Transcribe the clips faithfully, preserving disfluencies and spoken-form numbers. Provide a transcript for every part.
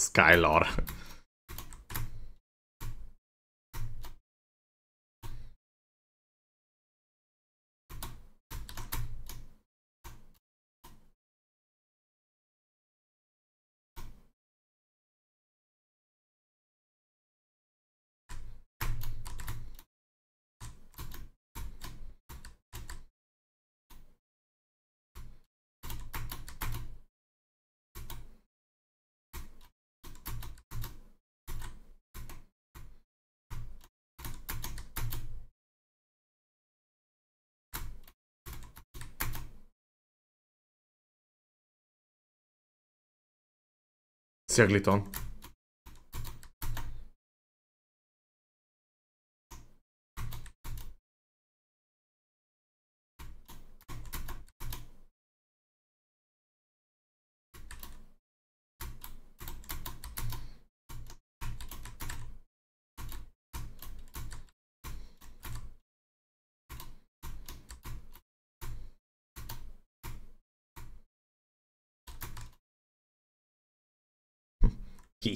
Skylar. Szia, Gliton. Hi.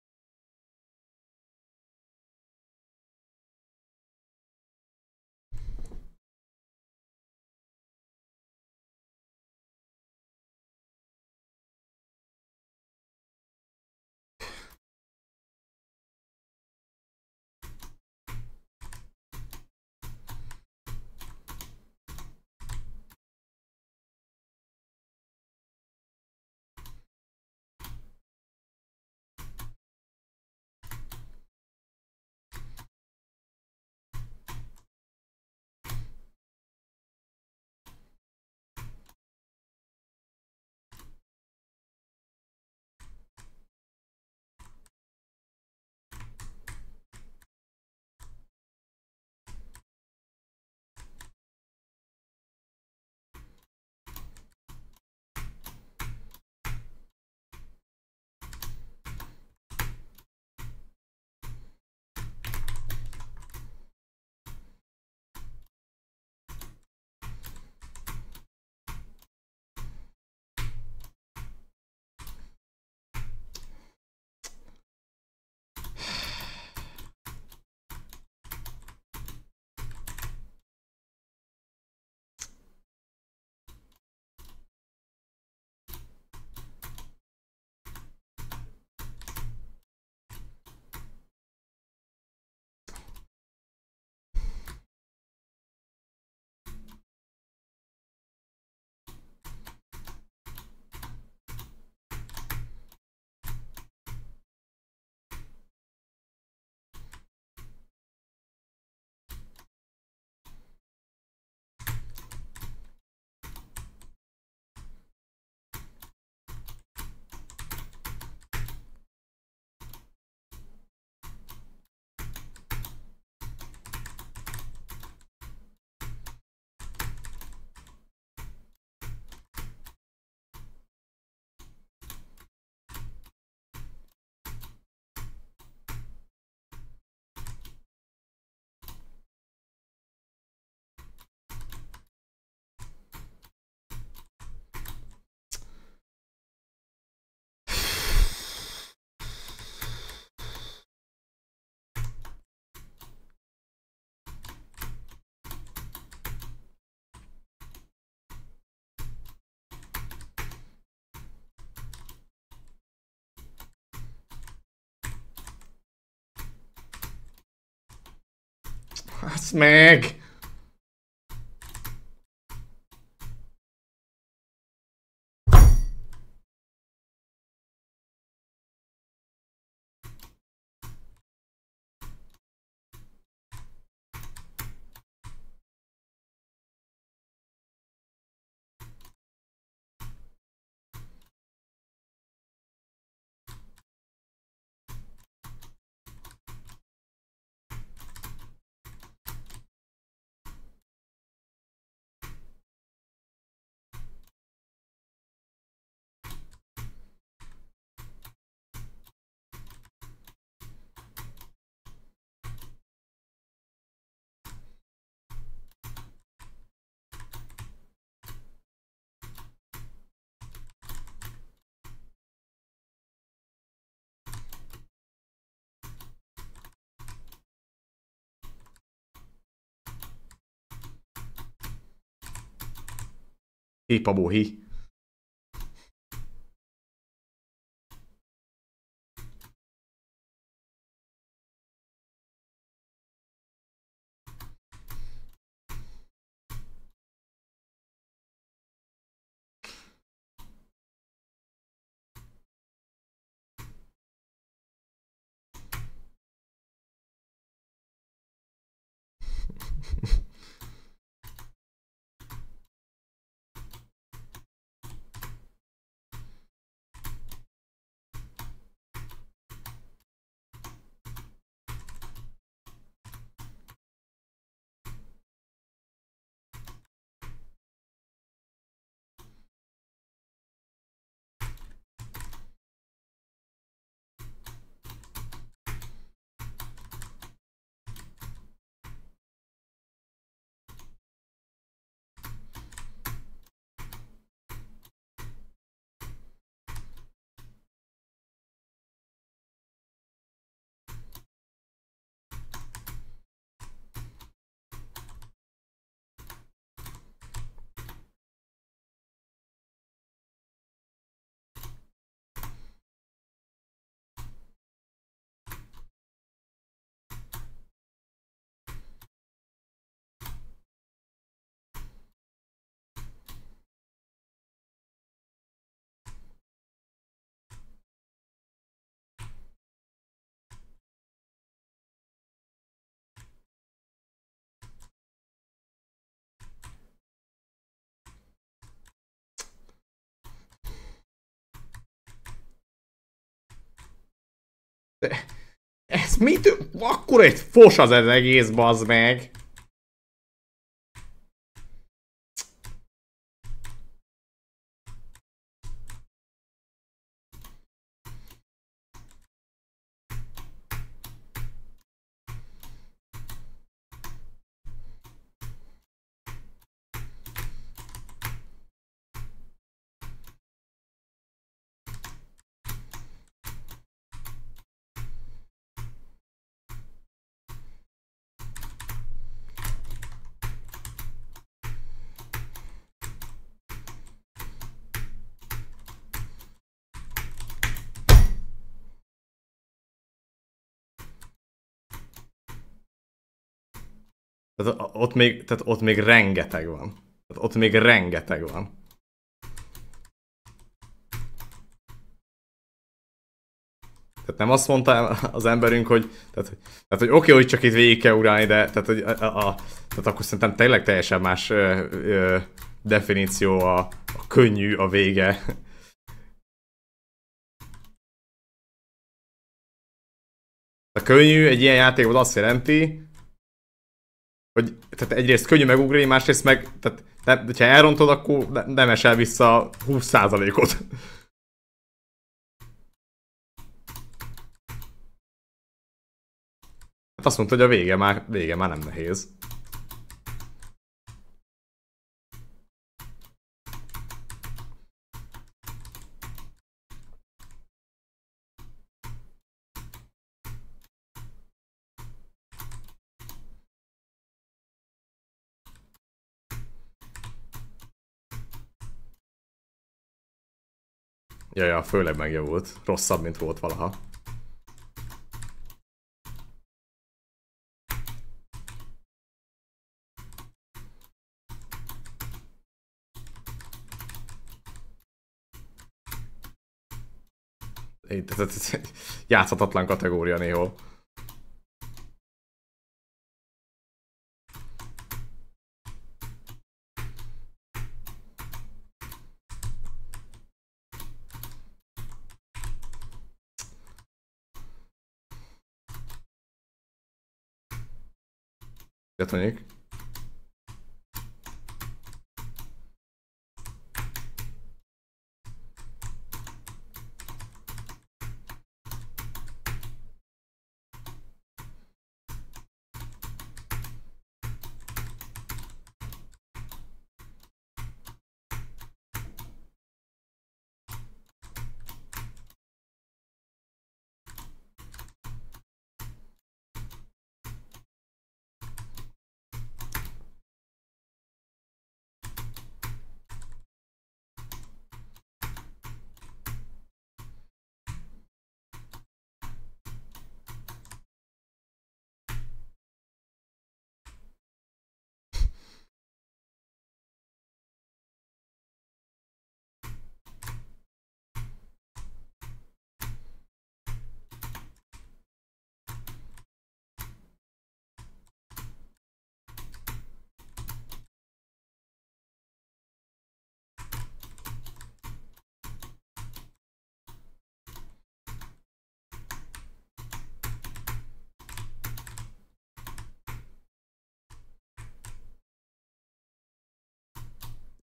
Azt meg! Hipabó hi. De ez mit? Akkor egy fos az ez egész, bazd meg. Tehát ott még, tehát ott még rengeteg van. Tehát ott még rengeteg van. Tehát nem azt mondta az emberünk, hogy, tehát, tehát, hogy oké, okay, hogy csak itt végig kell ugrálni, de tehát, hogy a, a, a, tehát akkor szerintem tényleg teljesen más ö, ö, definíció a, a könnyű a vége. A könnyű egy ilyen játékban azt jelenti, hogy tehát egyrészt könnyű megugrani, másrészt meg, tehát nem, ha elrontod, akkor nem esel vissza húsz százalékot. Hát azt mondta, hogy a vége már, vége már nem nehéz. Ja, ja, főleg megjavult. Rosszabb, mint volt valaha. Játszhatatlan kategória néhol. Ilyet mondjuk.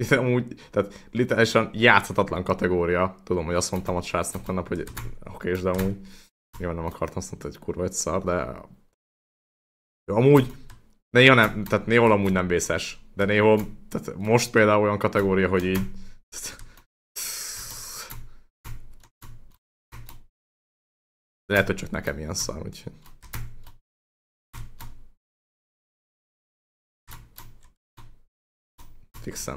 amúgy, tehát literálisan játszhatatlan kategória. Tudom, hogy azt mondtam a srácnak a nap, hogy oké, és de amúgy nyilván nem akartam, azt mondta, hogy kurva egy szar, de amúgy néha nem, tehát néhol amúgy nem vészes, de néhol, tehát most például olyan kategória, hogy így lehet, hogy csak nekem ilyen szar, úgyhogy fixem.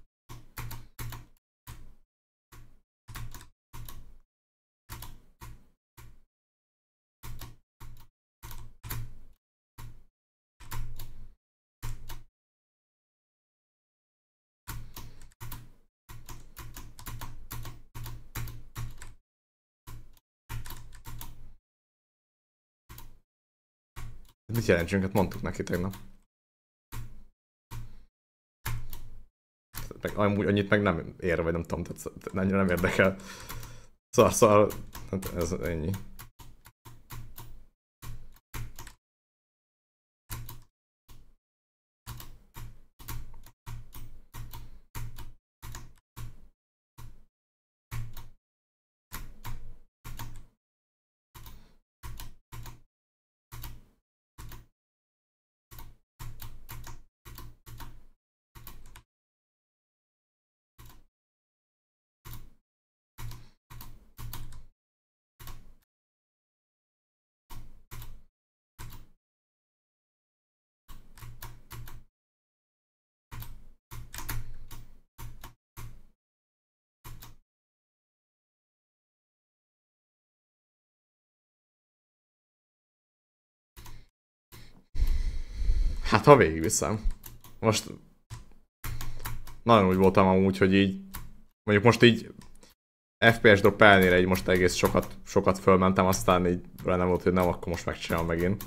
Mit jelentsünk? Hát mondtuk neki tegnap. Meg, amúgy annyit meg nem ér, vagy nem tudom, tehát annyira nem érdekel. Szóval, szóval hát ez ennyi. Hát ha végigviszem. Most nagyon úgy voltam amúgy, hogy így mondjuk most így ef pé es drop ellenére így most egész sokat, sokat fölmentem, aztán így nem volt, hogy nem, akkor most megcsinálom megint.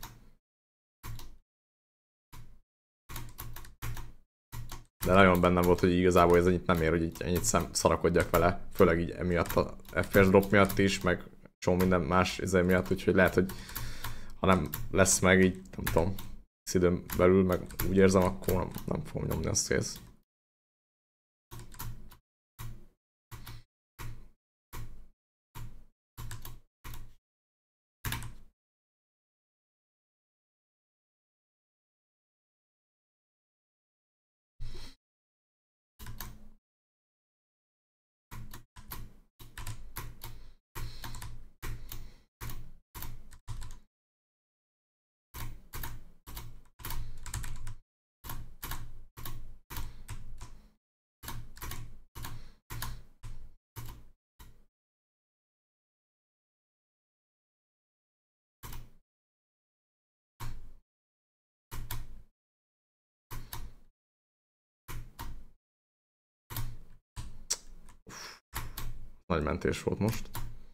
De nagyon bennem volt, hogy igazából ez ennyit nem ér, hogy így ennyit szem, szarakodjak vele, főleg így emiatt a ef pé es drop miatt is, meg csomó minden más izé miatt, úgyhogy lehet, hogy ha nem lesz meg így, nem tudom, időn belül, meg úgy érzem, akkor nem, nem fogom nyomni azt kész. Nagy mentés volt most.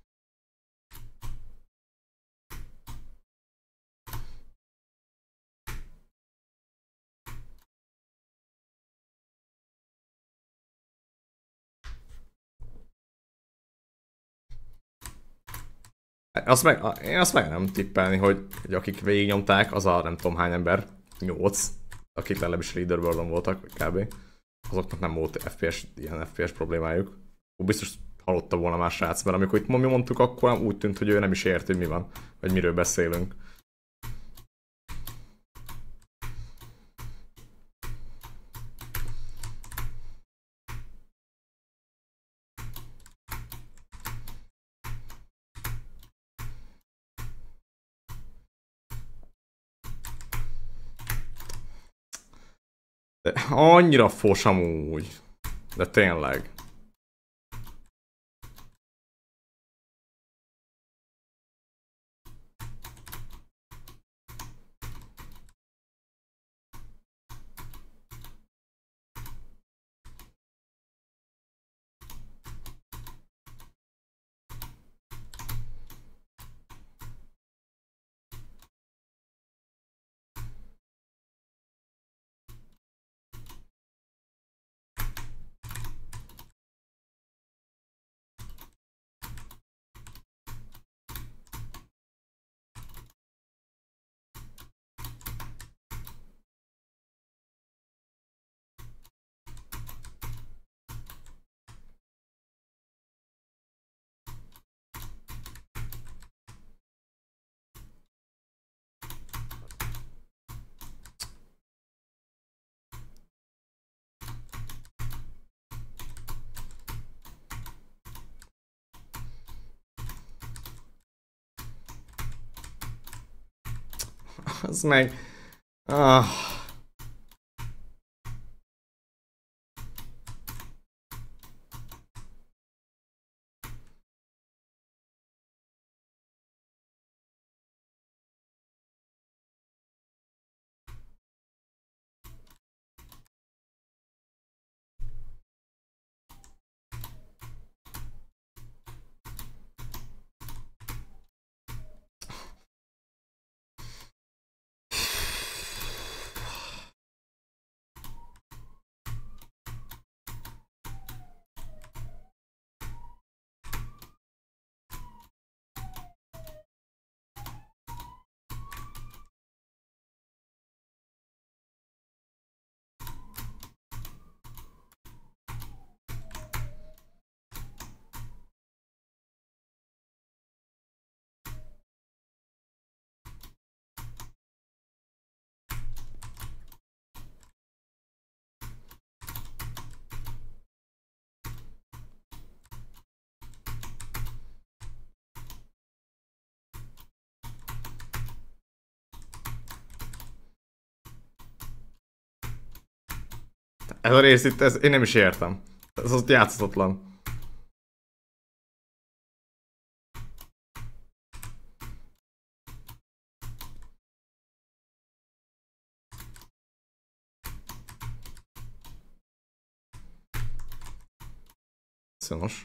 Azt meg, én azt meg nem tippelni, hogy, hogy akik végignyomták, az a nem tudom hány ember, nyolc, akik legalábbis leaderboardon voltak, kb. Azoknak nem volt ef pé es, ilyen ef pé es problémájuk. Biztos hallotta volna más srác, mert amikor itt mi mondtuk, akkor úgy tűnt, hogy ő nem is ért, hogy mi van, vagy miről beszélünk. De annyira fos amúgy. De tényleg. az meg... Ah. Ez a rész itt, ez, én nem is értem. Ez az játszhatatlan. Szonos.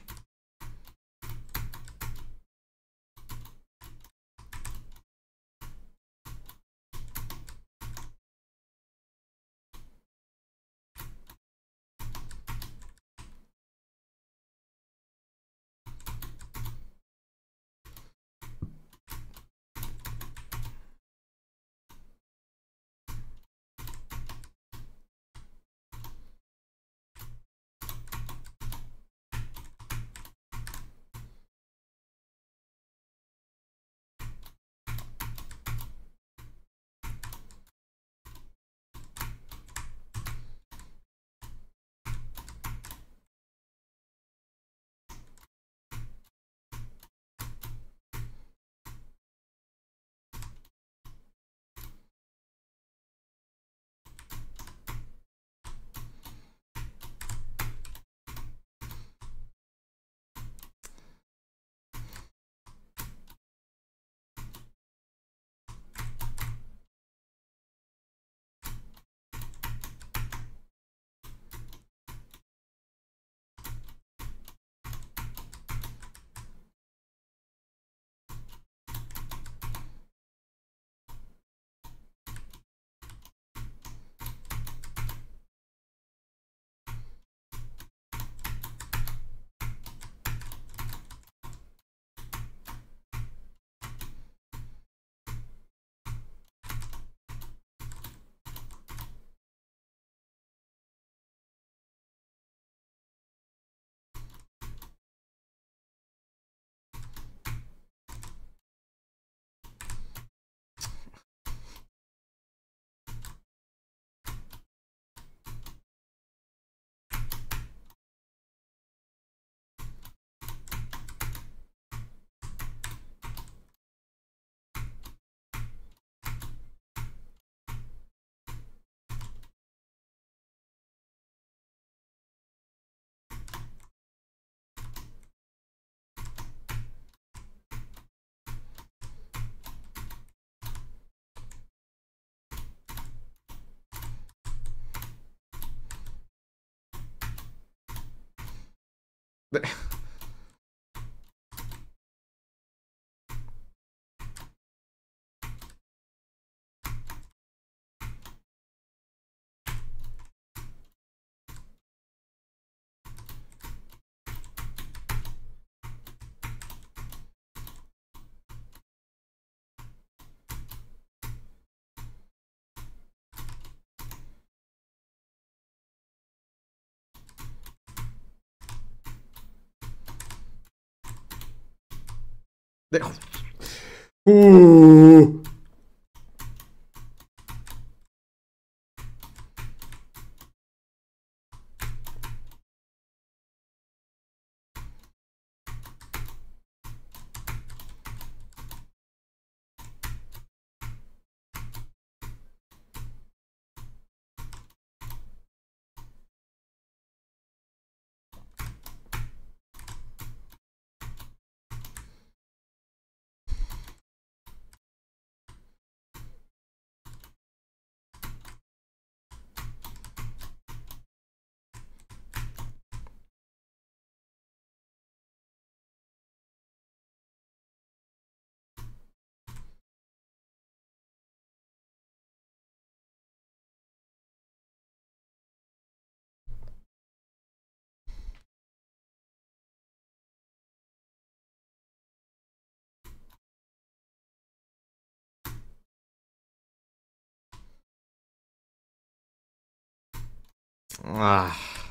De... De... Hú. Ah.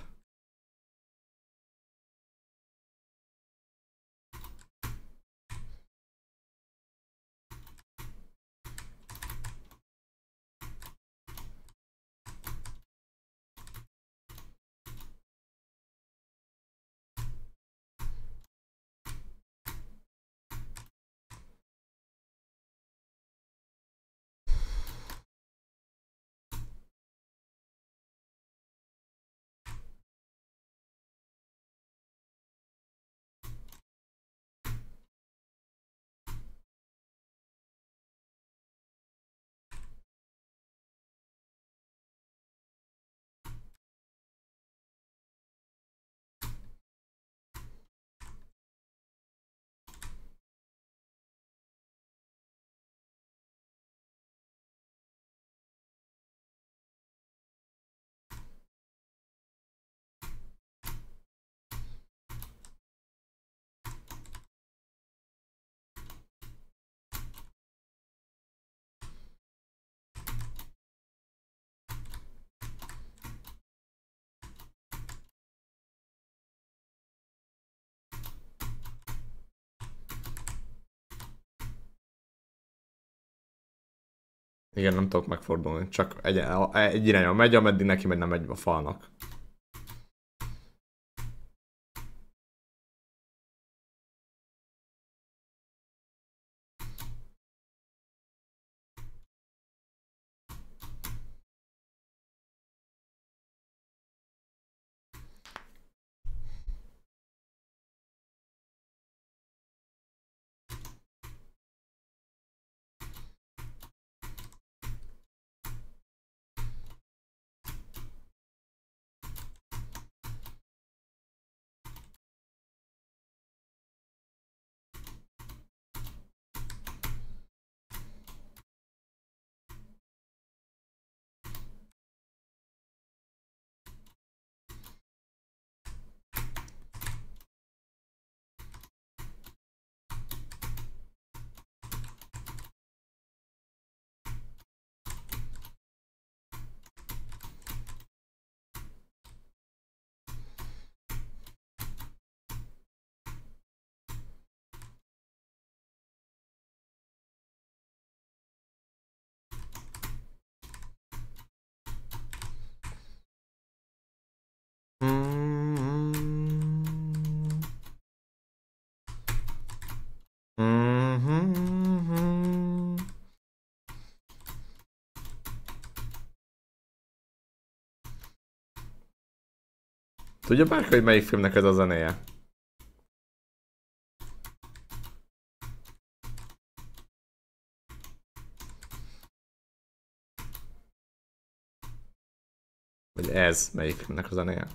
Igen, nem tudok megfordulni, csak egy, egy irányba megy, ameddig neki megy, nem megy a falnak. Tudja bárki, hogy melyik filmnek ez a zenéje? Vagy ez melyik filmnek a zenéje?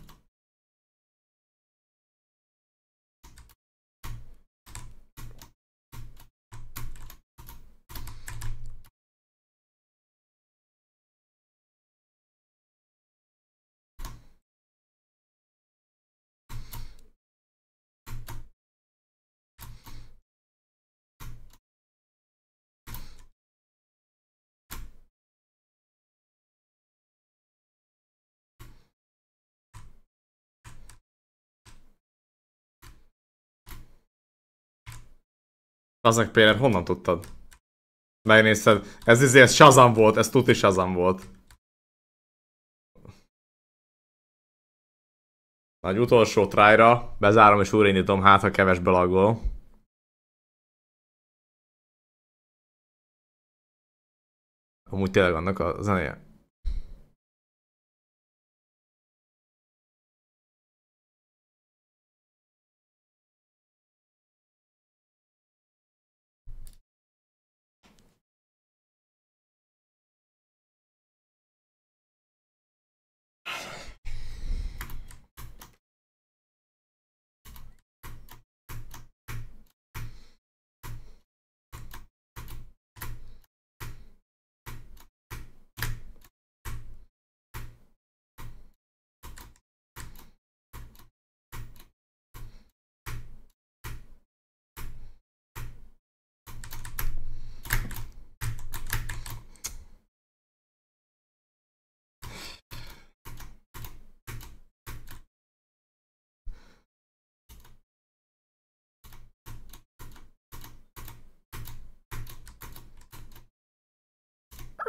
Aznak például honnan tudtad? Megnézted, ez izé, ez Shazam volt, ez tuti Shazam volt. Nagy utolsó tryra, bezárom és újraindítom, hát ha kevesbe laggol. Amúgy tényleg annak a zenéje.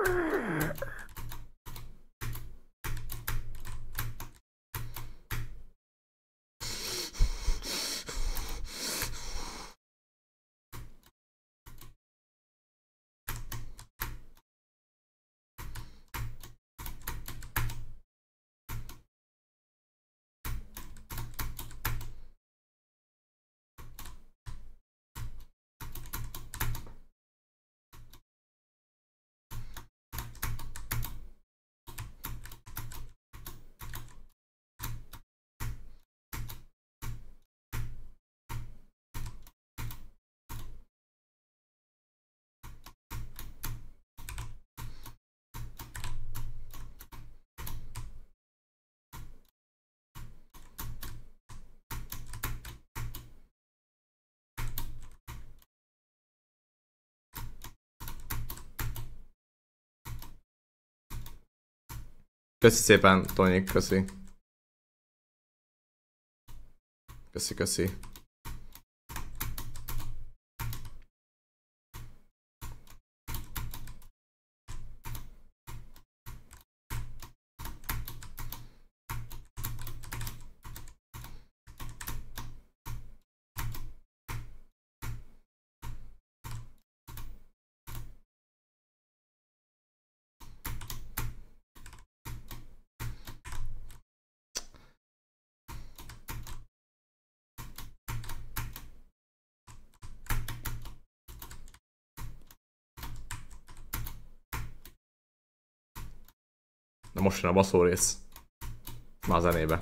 Köszi szépen, Tonyik, köszi. Köszi, köszi. Na most jön a baszó rész. Már a zenébe.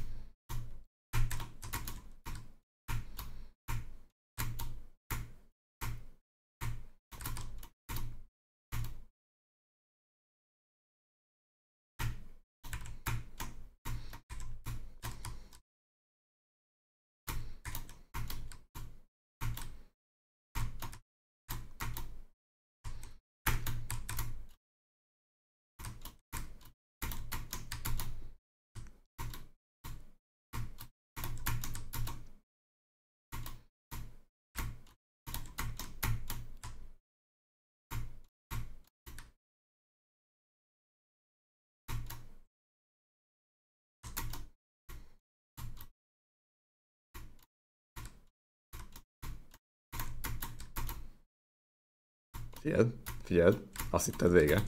Figyeld, figyeld, azt hitted vége.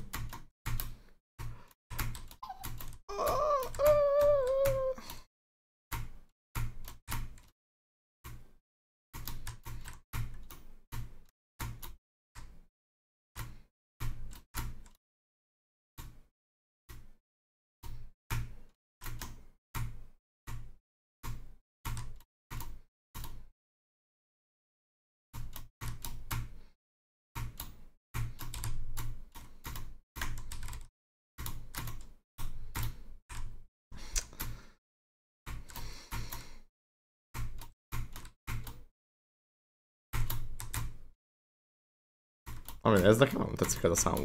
Ami ez nekem nem tetszik ez a számú.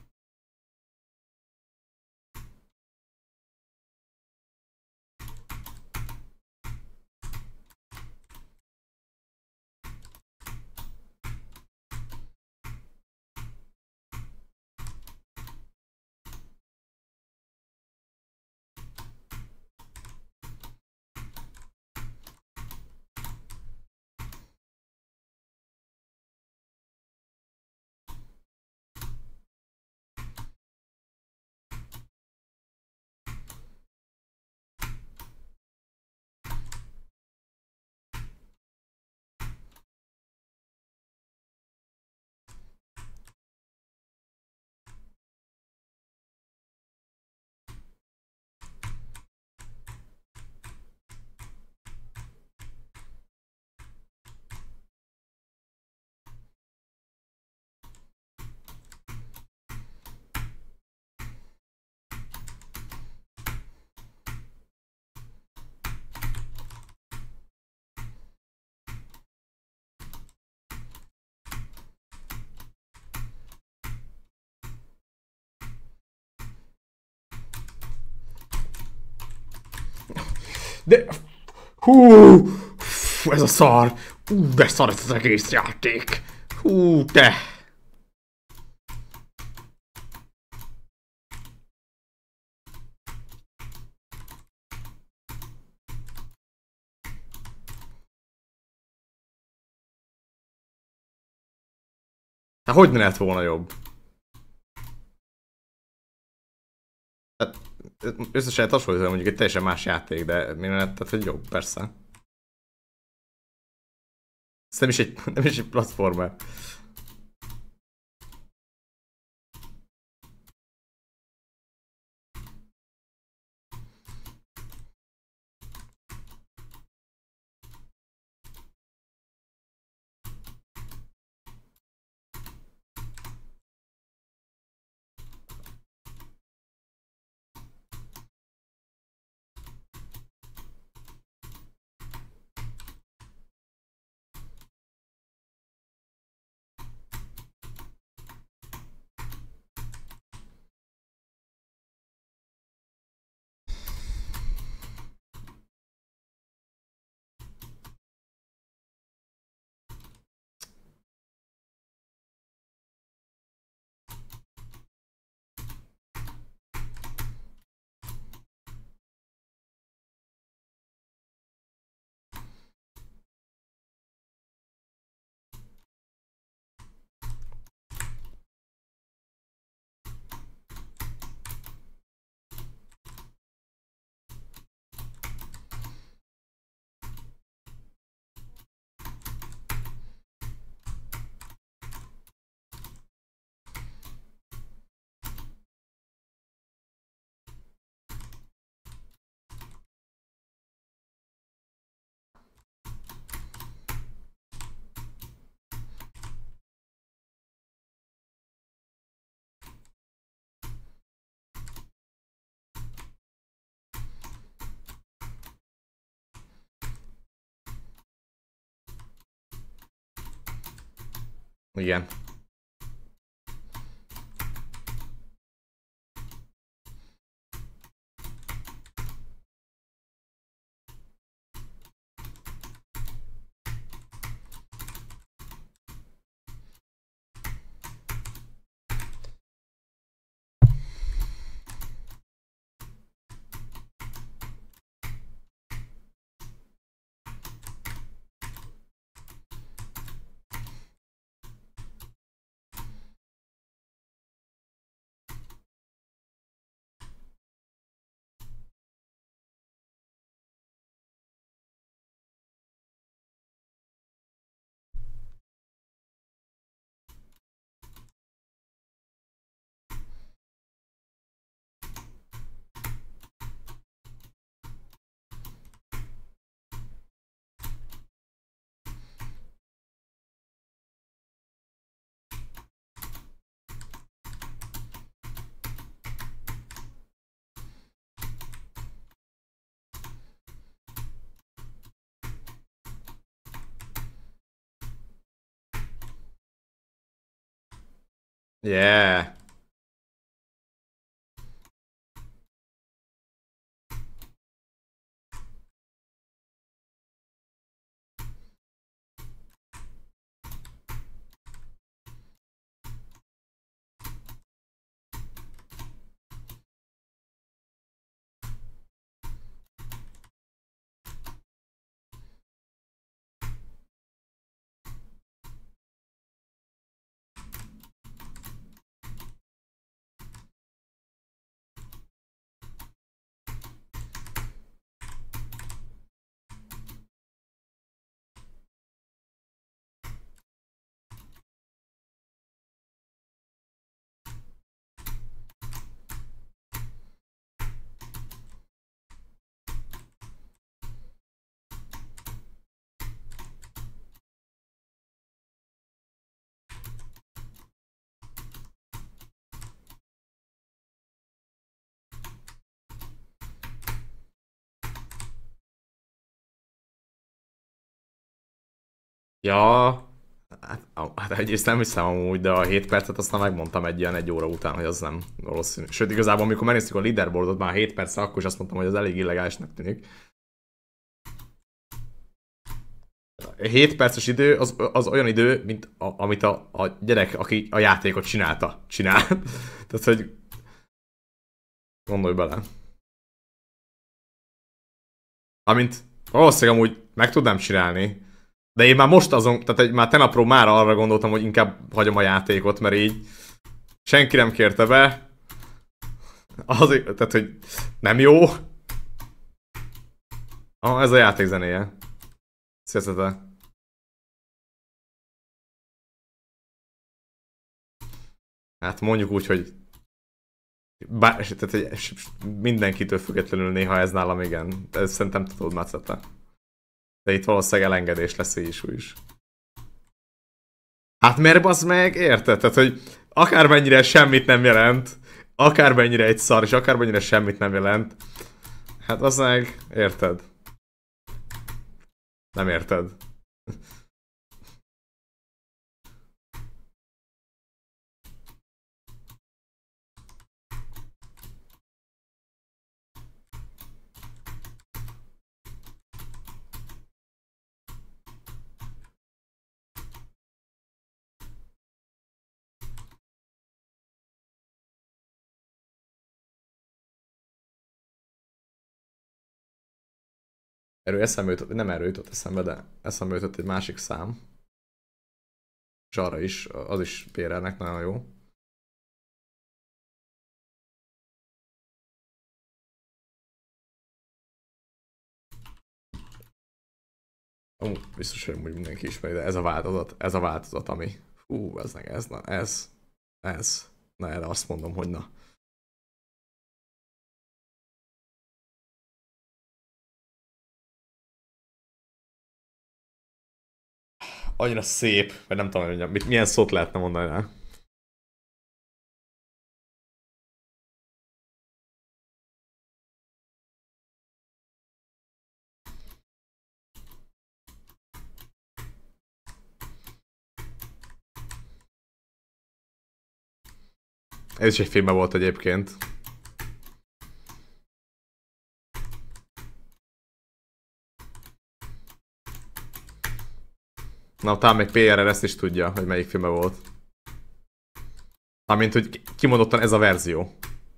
De... Hú, ez a szar. Hú, de szar ez az egész játék. Hú, te. Hát hogy ne lett volna jobb? Hát összesen lehet hasonlítani mondjuk egy teljesen más játék, de mi lett, tehát hogy jobb, persze. Ez nem is egy, nem is egy platformer. Igen. Yeah. Ja, hát, hát egyrészt nem hiszem amúgy, de a hét percet aztán megmondtam egy ilyen egy óra után, hogy az nem valószínű. Sőt, igazából amikor megnéztük a leaderboardot már hét perc, akkor is azt mondtam, hogy az elég illegálisnak tűnik. hét perces idő az, az olyan idő, mint a, amit a, a gyerek, aki a játékot csinálta, csinál. Tehát, hogy gondolj bele. Amint valószínűleg amúgy meg tudnám csinálni, De én már most azon, tehát egy, már tenapról már arra gondoltam, hogy inkább hagyom a játékot, mert így senki nem kérte be. Az, tehát, hogy nem jó. Ah, ez a játék zenéje. Szeszete. Hát mondjuk úgy, hogy bár, tehát, hogy mindenkitől függetlenül néha ez nálam igen. Ez szerintem tudod, Maceta. De itt valószínűleg elengedés lesz így is, úgy is. Hát mert az meg, érted? Tehát, hogy akármennyire semmit nem jelent, akármennyire egy szar, és akármennyire semmit nem jelent, hát az meg, érted? Nem érted. Erről eszembe jutott, nem erről jutott eszembe, de eszembe jutott egy másik szám. És arra is, az is pé er-nek nagyon jó. Amúgy biztos, hogy úgy mindenki ismeri, de ez a változat, ez a változat, ami... Hú, ez meg ez, na ez, ez. Na erre azt mondom, hogy na. Annyira szép, vagy nem tudom, hogy mit, milyen szót lehetne mondani rá. Ez is egy filmben volt egyébként. Na, talán még pé er ezt is tudja, hogy melyik filmben volt. Amint, hogy kimondottan ez a verzió.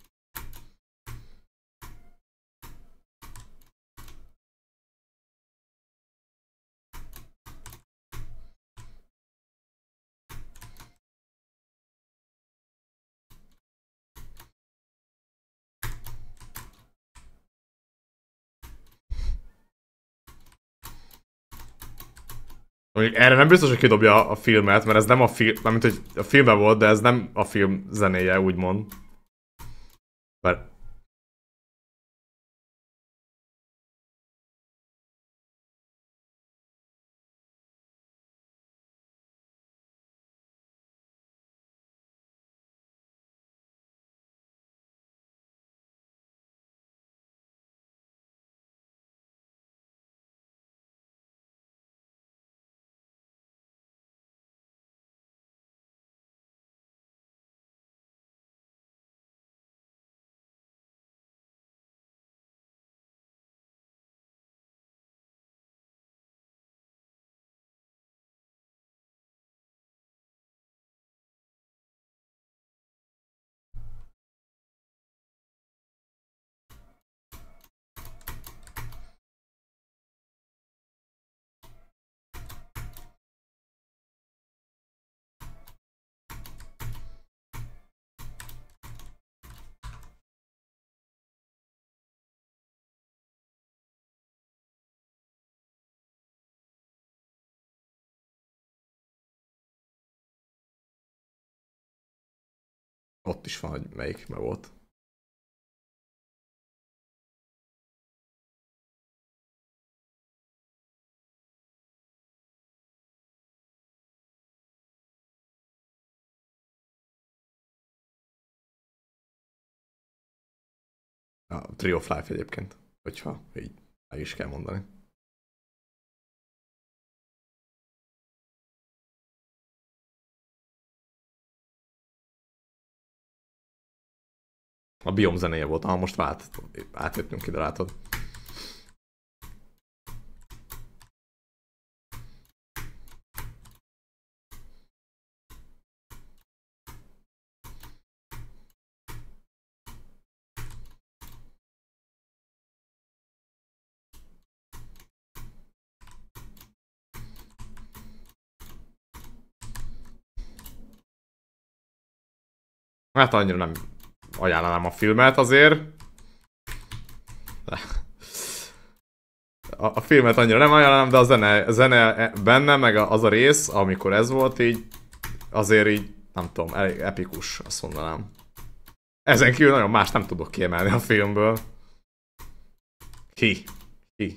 Mondjuk erre nem biztos, hogy kidobja a filmet, mert ez nem a film, mint hogy a filmben volt, de ez nem a film zenéje, úgymond. Bár... Ott is van, hogy melyikben volt. A Tree of Life egyébként, hogyha így meg is kell mondani. A Biom zenéje volt, ha most vált, átjöttünk ide, látod. Hát annyira nem ajánlanám a filmet azért. A, a filmet annyira nem ajánlanám, de a zene, a zene benne, meg az a rész, amikor ez volt így, azért így, nem tudom, elég epikus, azt mondanám. Ezen kívül nagyon más nem tudok kiemelni a filmből. Ki? Ki?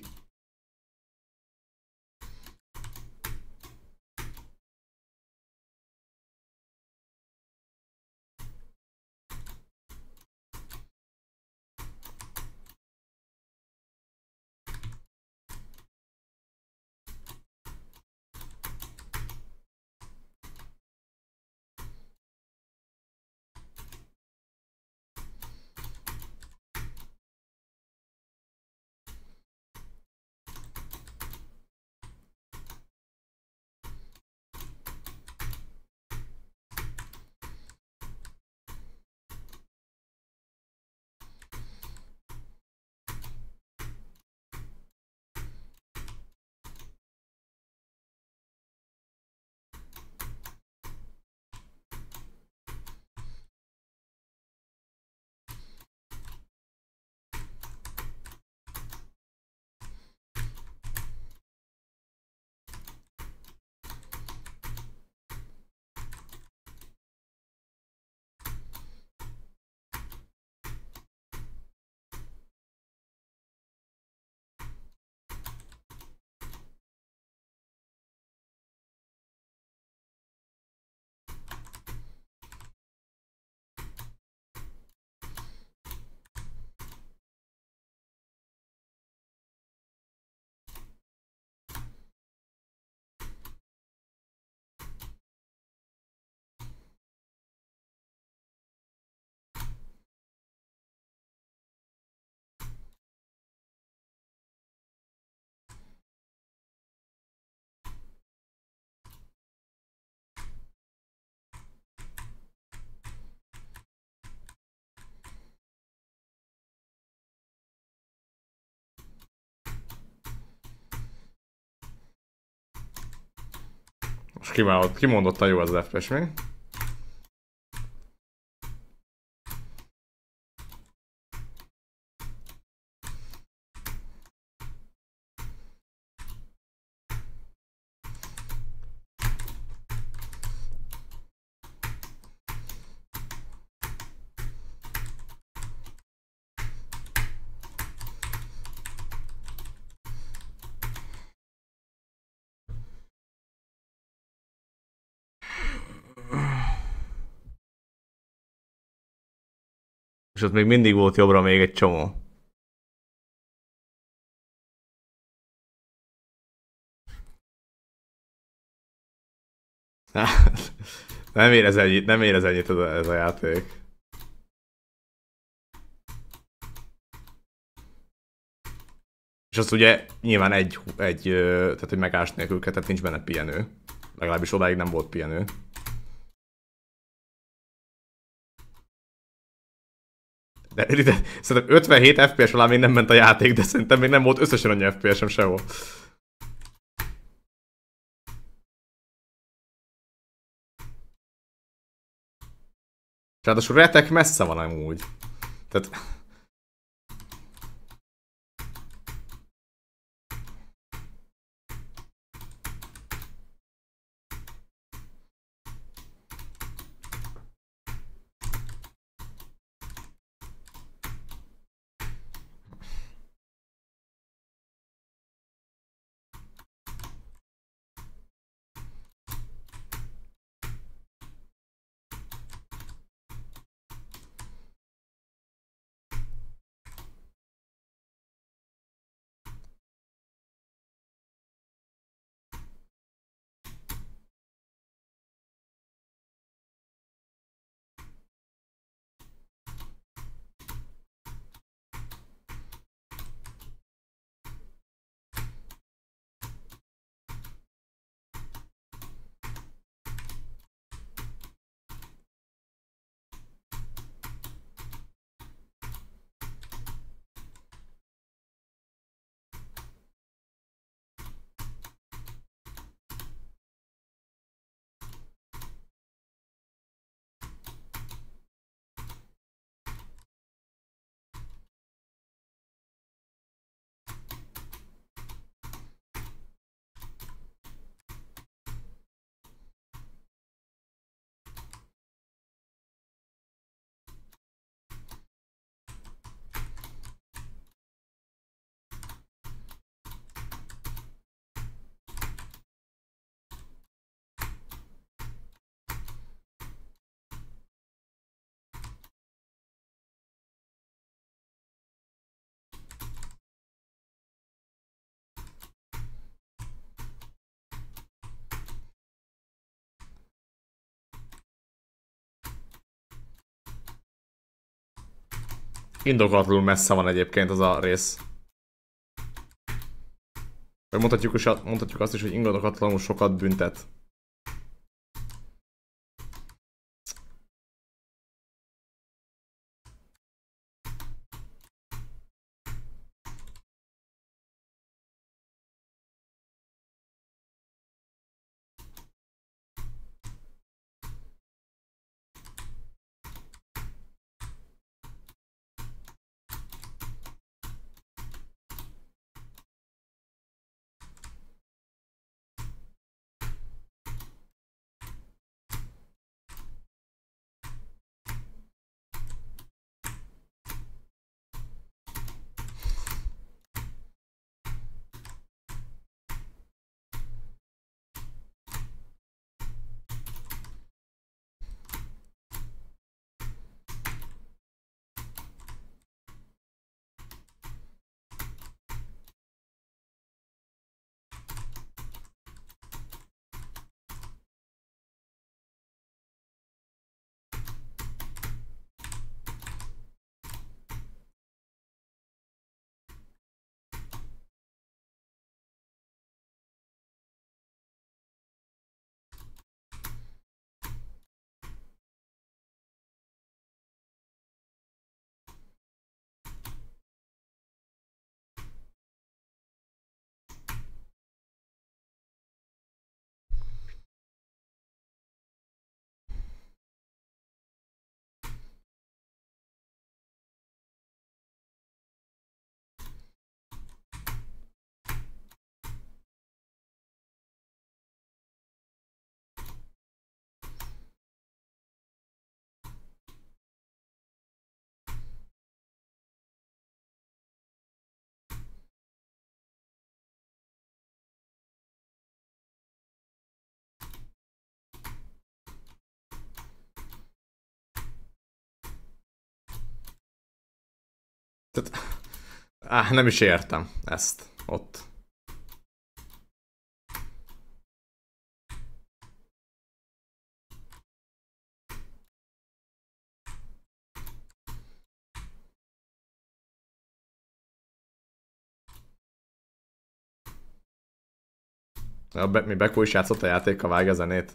Most kimondott, kimondottan jó az, az ef pé es, mi? És ott még mindig volt jobbra még egy csomó. Nem érez ennyit, nem érez ennyit ez a, ez a játék. És azt ugye nyilván egy, egy tehát hogy megás nélkül, tehát nincs benne pihenő. Legalábbis odáig nem volt pihenő. De, de szerintem ötvenhét ef pé es alá még nem ment a játék, de szerintem még nem volt összesen annyi ef pé es-em sehol. Ráadásul retek messze van amúgy. Tehát... Indokolatlanul messze van egyébként az a rész. Vagy mondhatjuk, is, mondhatjuk azt is, hogy indokolatlanul sokat büntet. Tehát, áh, nem is értem ezt ott. A Be mi Beko is játszott a játékkal, vágja a zenét.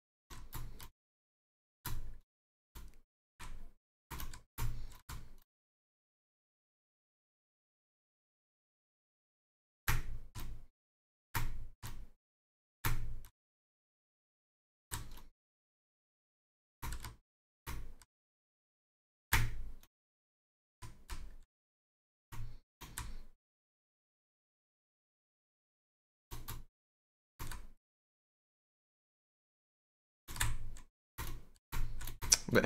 De...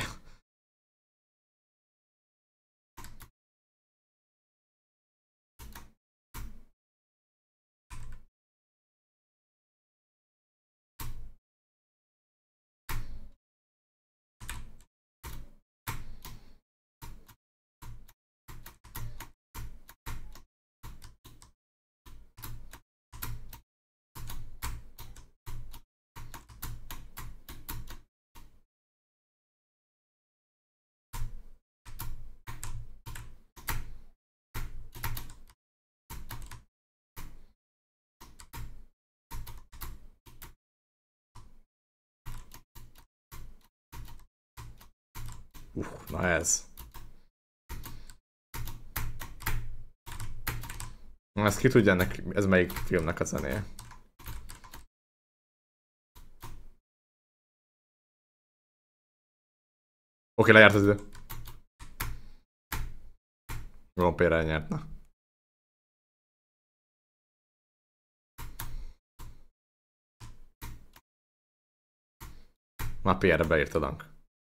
Uh, na ez. Na ezt ki tudja ennek, ez melyik filmnek a zenéje? Oké, lejárt az idő. Rompére elnyert, na. Már pé erre beírtad, Ank.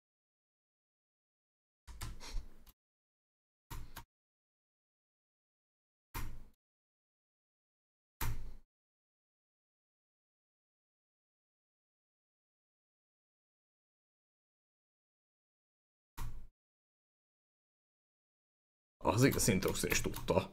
Az igaz, Syntax is tudta.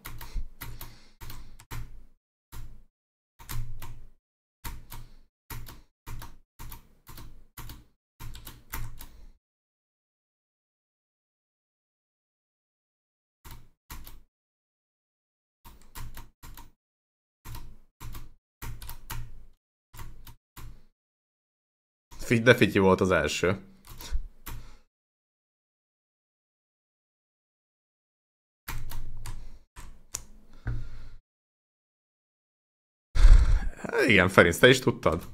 De Fityi volt az első. Igen, Ferenc, te is tudtad?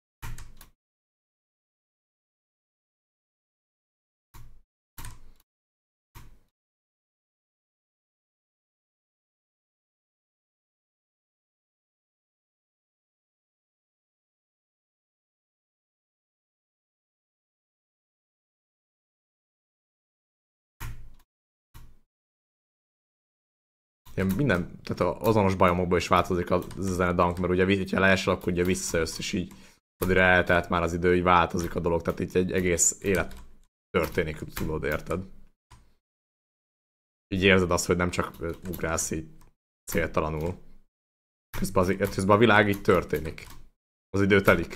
Ilyen minden, tehát az azonos bajomokból is változik az zene dunk, mert ugye, ha leesel, akkor ugye visszajössz, és így addig eltelt már az idő, így változik a dolog, tehát itt egy egész élet történik, tudod, érted? Így érzed azt, hogy nem csak ugrálsz így céltalanul. Közben, az, közben a világ így történik. Az idő telik.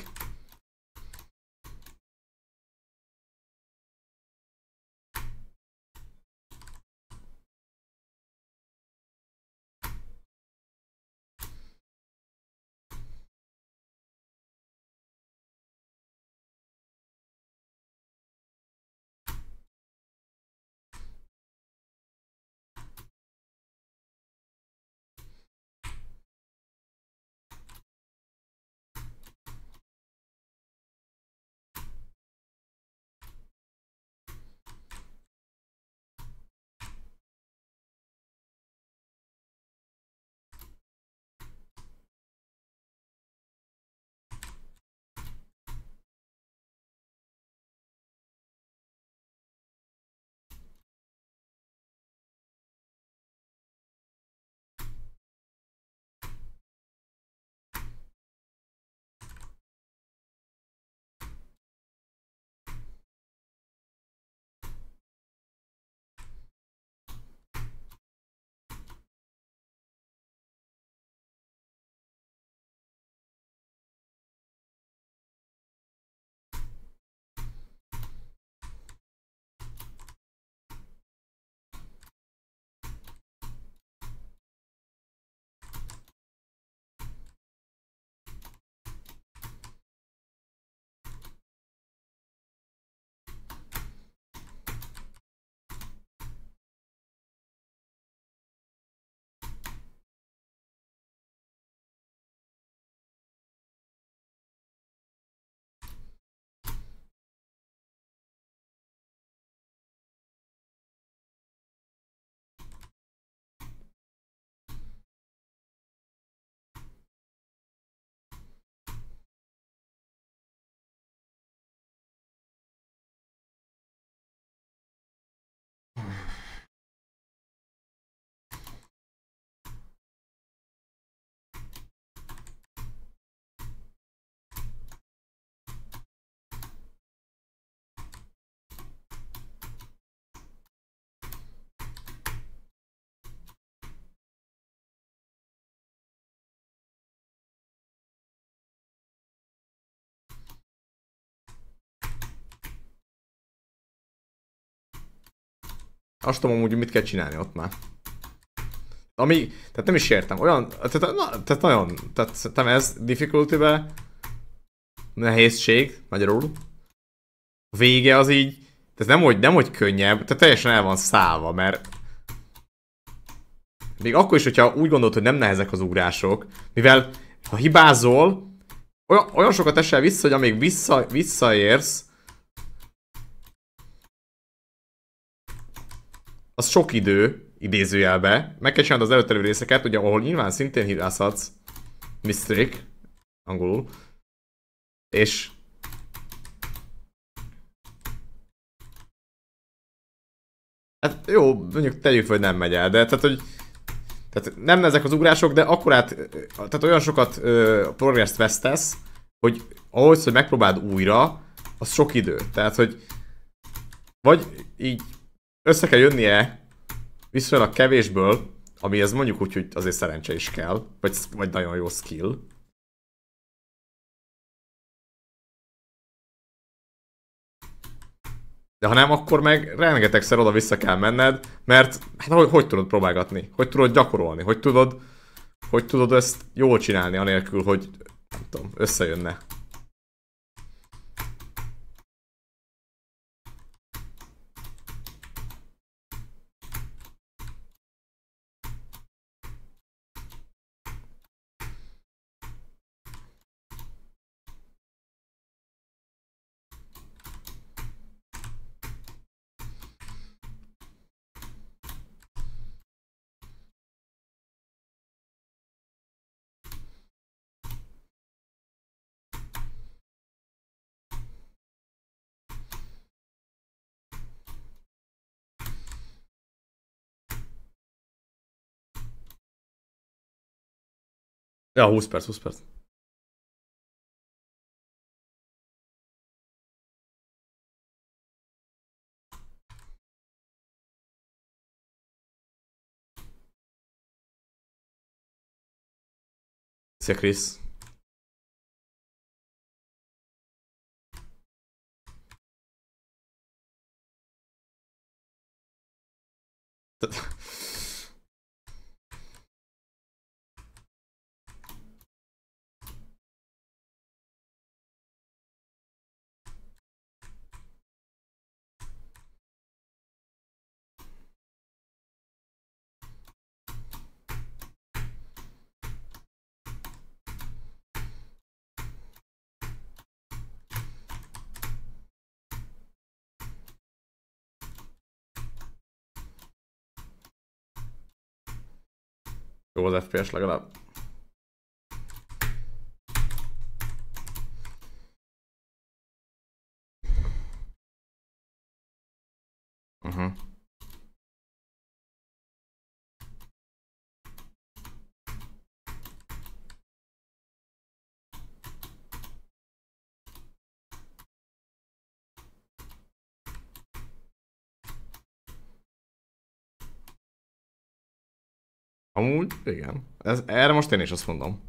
Azt tudom amúgy, mit kell csinálni ott már. Ami, tehát nem is értem, olyan, tehát, na, tehát nagyon, tehát szerintem ez difficulty-be nehézség, magyarul. A vége az így, tehát nem hogy, nem hogy könnyebb, tehát teljesen el van szállva, mert még akkor is, hogyha úgy gondolod, hogy nem nehezek az ugrások, mivel ha hibázol, olyan, olyan sokat esel vissza, hogy amíg vissza, visszaérsz, az sok idő, idézőjelbe. Meg kell csinálni az előtt elő részeket, ugye, ahol nyilván szintén hibázhatsz. Mistake, angolul. És... Hát jó, mondjuk tegyük fel, hogy nem megy el, de tehát, hogy... Tehát nem ezek az ugrások, de akkorát... Tehát olyan sokat uh, progresszt vesztesz, hogy ahhoz, hogy megpróbáld újra, az sok idő. Tehát, hogy... Vagy így össze kell jönnie viszonylag kevésből, amihez mondjuk úgy, hogy azért szerencse is kell, vagy, vagy nagyon jó skill. De ha nem, akkor meg rengetegszer oda-vissza kell menned, mert hát hogy, hogy tudod próbálgatni? Hogy tudod gyakorolni? Hogy tudod, hogy tudod ezt jól csinálni, anélkül, hogy nem tudom, összejönne? Ja, húsz perc, húsz perc. Szia, Krisz. Jó az ef pé es legalább. Uh-huh. Amúgy, igen. Ez, erre most én is azt mondom.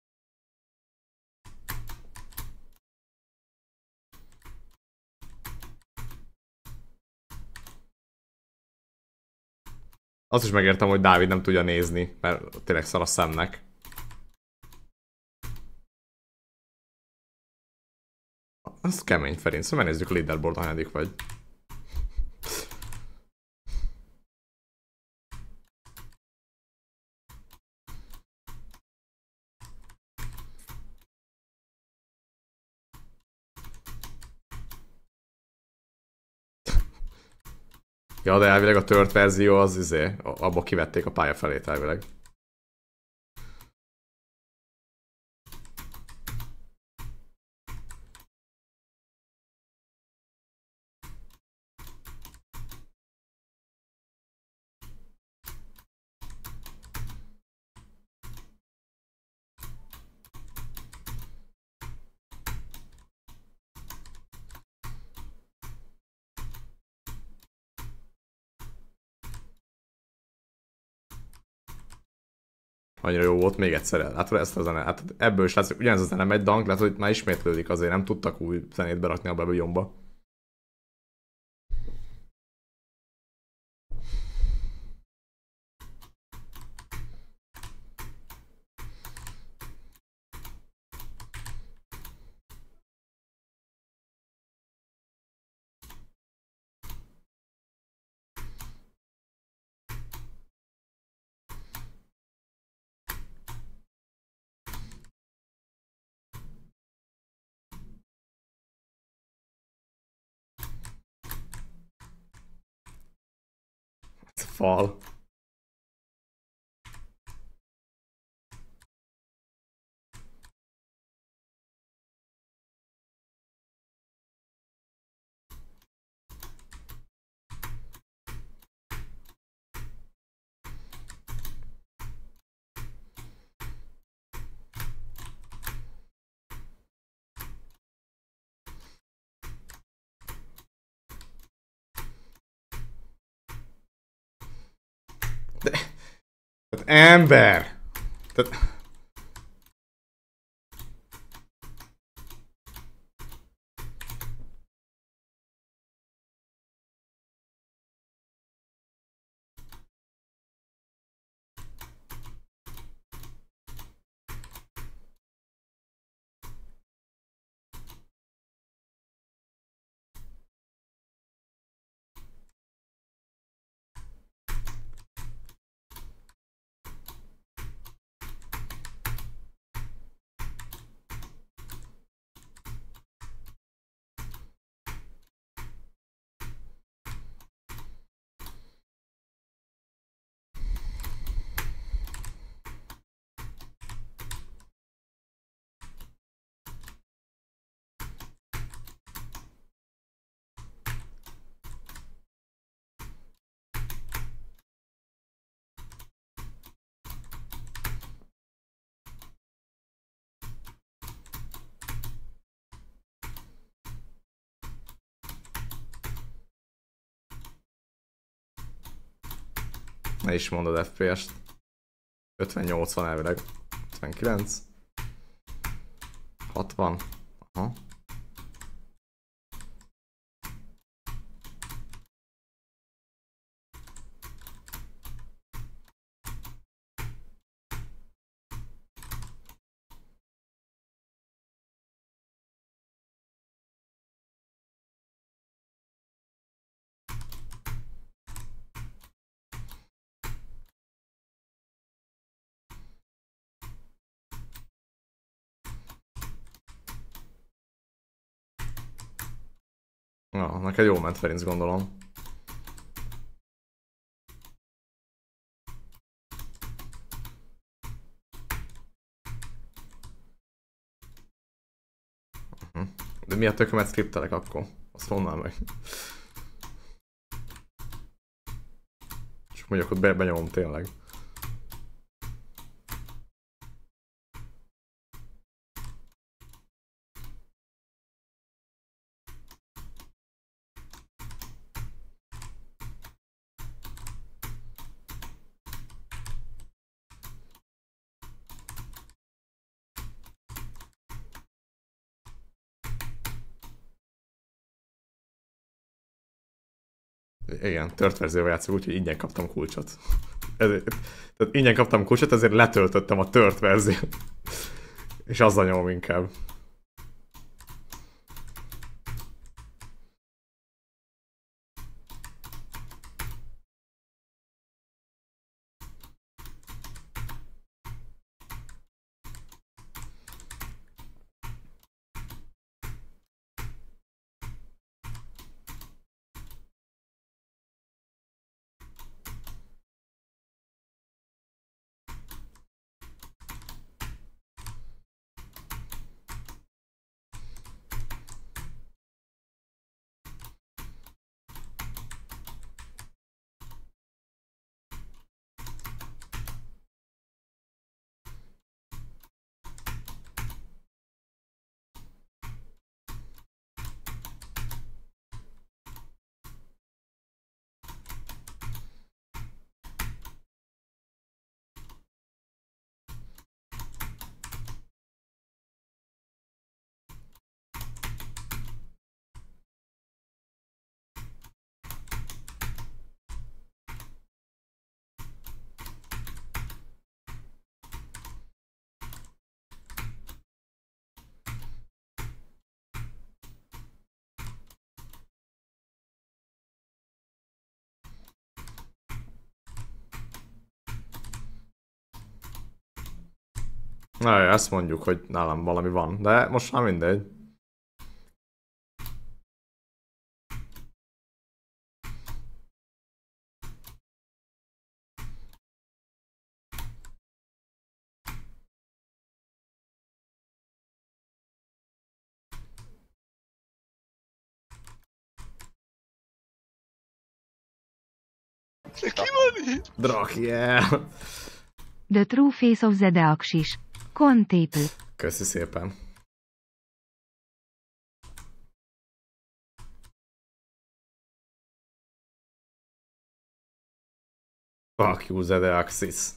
Azt is megértem, hogy Dávid nem tudja nézni, mert tényleg szar a szemnek. Az kemény, Ferenc, szóval megnézzük a leaderboardon, hanyadik vagy. Ja, de elvileg a tört verzió az izé, abból kivették a pálya felét elvileg. Annyira jó volt, még egyszer. Hát ezt a zene, hát ebből is látszik, ugyanez a zene megy, Dank, lehet, hogy már ismétlődik azért, nem tudtak új zenét berakni a Babylonba. Fal. De... Tehát ember! Tehát... Ne is mondod ef pé es-t. ötven nyolcvan elvileg. ötvenkilenc. hatvan. Aha. Na, neked jól ment, Ferinc, gondolom. De mi a tökömet skriptelek akkor? Azt mondd már meg. És mondjuk ott be benyomom tényleg. Igen, tört verzióval játszok, úgyhogy ingyen kaptam kulcsot. Ezért, tehát ingyen kaptam kulcsot, ezért letöltöttem a tört verziót. És azzal nyomom inkább. Na, ezt mondjuk, hogy nálam valami van, de most már mindegy. Ki van itt? Draki, yeah. The True Face of the Deaxis. Contable. Köszi szépen. Fuck you, the Deaxis.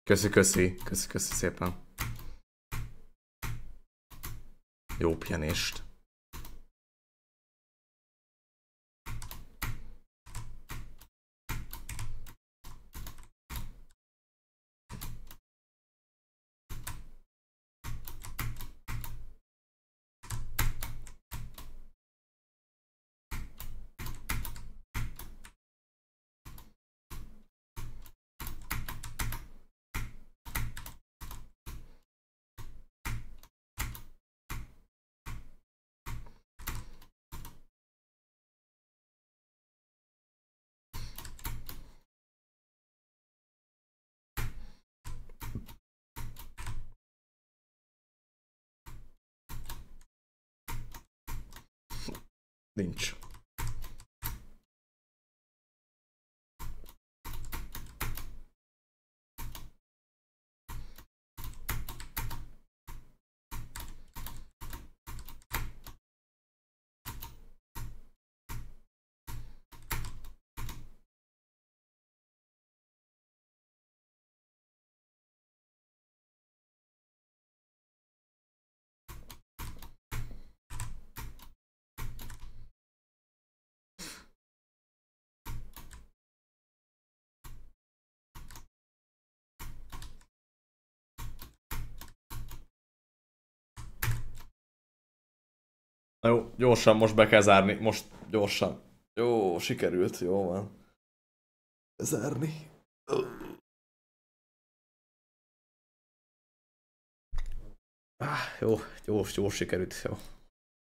Köszi, köszi, köszi, köszi szépen. Jó pihenést. Nincs. Na jó, gyorsan most be kell zárni, most gyorsan. Jó, sikerült, jó van. Zárni. Ah, jó, jó, jó sikerült, jó.